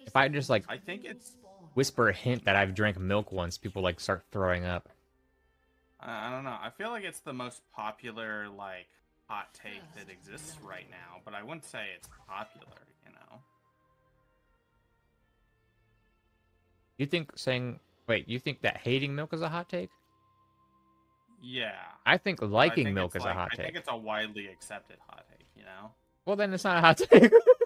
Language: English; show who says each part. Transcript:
Speaker 1: If I just like
Speaker 2: I think it's
Speaker 1: whisper a hint that I've drank milk once, people like start throwing up.
Speaker 2: I don't know. I feel like it's the most popular like hot take that exists right now, but I wouldn't say it's popular, you know.
Speaker 1: You think saying wait, you think that hating milk is a hot take?
Speaker 2: Yeah.
Speaker 1: I think
Speaker 2: But I
Speaker 1: liking
Speaker 2: think
Speaker 1: milk
Speaker 2: it's
Speaker 1: is a
Speaker 2: like
Speaker 1: hot
Speaker 2: I think
Speaker 1: take.
Speaker 2: it's a widely accepted hot take, you know?
Speaker 1: Well, then it's not a hot take.